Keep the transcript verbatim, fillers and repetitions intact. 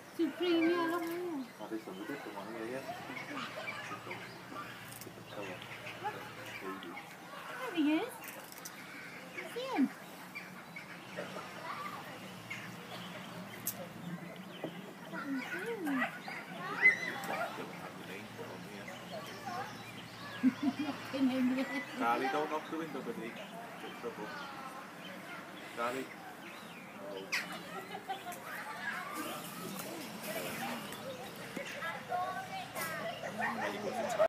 Supreme yellow. Ma adesso mi detto ma non è There he is. See him. Charlie, don't knock the window, buddy. Get trouble. Charlie. Oh.